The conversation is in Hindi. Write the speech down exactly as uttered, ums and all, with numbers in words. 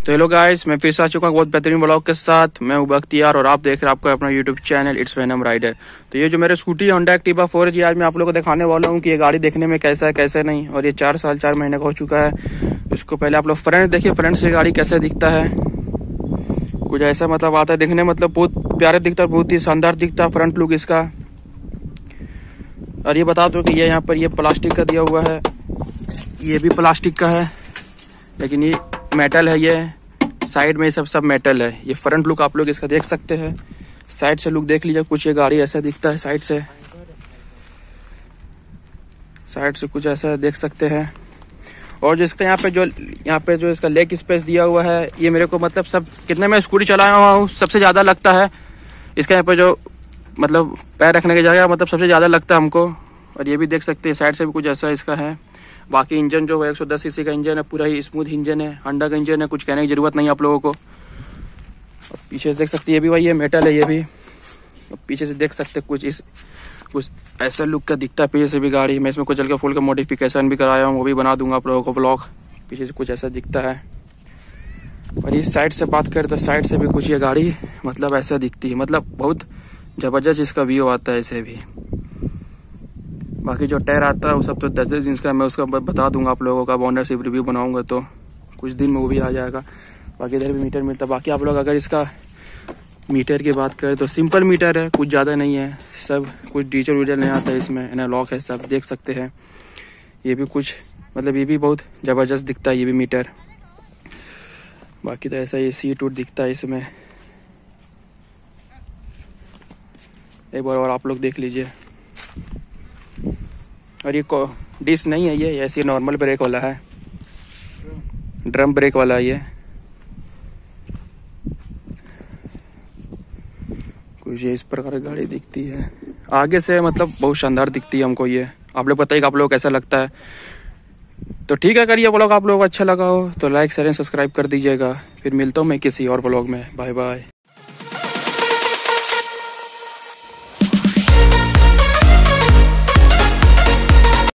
तो हेलो गाइस, मैं फिर से आ चुका हूँ बहुत बेहतरीन ब्लॉग के साथ। मैं हूँ बख्तियार और आप देख रहे हैं आपका अपना YouTube channel it's Venom Rider. तो ये जो मेरे scooty Honda Activa four G, आज मैं आप लोगों को दिखाने वाला हूँ कि ये गाड़ी देखने में कैसा है कैसे नहीं। और ये चार साल चार महीने का हो चुका है। इसको पहले आप लोग फ्रंट देखिए, फ्रंट से गाड़ी कैसे दिखता है, कुछ ऐसा मतलब आता है दिखने, मतलब बहुत प्यारा दिखता है, बहुत ही शानदार दिखता है फ्रंट लुक इसका। और ये बता दो कि ये यहाँ पर ये प्लास्टिक का दिया हुआ है, ये भी प्लास्टिक का है लेकिन ये मेटल है। ये साइड में ये सब सब मेटल है। ये फ्रंट लुक आप लोग इसका देख सकते हैं। साइड से लुक देख लीजिए, कुछ ये गाड़ी ऐसा दिखता है साइड से, साइड से कुछ ऐसा देख सकते हैं। और जिसका यहाँ पे जो यहाँ पे जो इसका लेग स्पेस दिया हुआ है, ये मेरे को मतलब सब कितने मैं स्कूटी चलाया हुआ हूँ सबसे ज़्यादा लगता है इसका। यहाँ पे जो मतलब पैर रखने की जगह मतलब सबसे ज़्यादा लगता है हमको। और ये भी देख सकते हैं साइड से भी कुछ ऐसा इसका है। बाकी इंजन जो है एक सौ दस सीसी का इंजन है, पूरा ही स्मूथ इंजन है, होंडा का इंजन है, कुछ कहने की जरूरत नहीं आप लोगों को। और पीछे से देख सकते हैं ये भी वही है, मेटल है ये भी। और पीछे से देख सकते हैं कुछ इस कुछ ऐसा लुक का दिखता है पीछे से भी गाड़ी। मैं इसमें कुछ हल्का फुल का मॉडिफिकेशन भी कराया हूँ, वो भी बना दूंगा आप लोगों को व्लॉग। पीछे से कुछ ऐसा दिखता है। और इस साइड से बात करें तो साइड से भी कुछ ये गाड़ी मतलब ऐसा दिखती है, मतलब बहुत ज़बरदस्त इसका व्यू आता है इसे भी। बाकी जो टायर आता है वो सब तो दस दस इंच का, मैं उसका बता दूंगा आप लोगों का। ओनरशिप रिव्यू बनाऊंगा तो कुछ दिन में वो भी आ जाएगा। बाकी इधर भी मीटर मिलता है। बाकी आप लोग अगर इसका मीटर की बात करें तो सिंपल मीटर है, कुछ ज़्यादा नहीं है। सब कुछ डिजिटल वीडियल नहीं आता है इसमें, एनालॉग है सब, देख सकते हैं। ये भी कुछ मतलब ये भी बहुत ज़बरदस्त दिखता है ये भी मीटर। बाकी तो ऐसा ये सीट उट दिखता है इसमें। एक बार और आप लोग देख लीजिए। और ये डिस नहीं है, ये ऐसे नॉर्मल ब्रेक वाला है, ड्रम ब्रेक वाला है ये। कुछ ये इस प्रकार की गाड़ी दिखती है आगे से, मतलब बहुत शानदार दिखती है हमको ये। आप लोग बताइए आप लोग कैसा लगता है। तो ठीक है, अगर ये व्लॉग आप लोगों को अच्छा लगा हो तो लाइक शेयर एंड सब्सक्राइब कर दीजिएगा। फिर मिलता हूँ मैं किसी और व्लॉग में। Bye bye.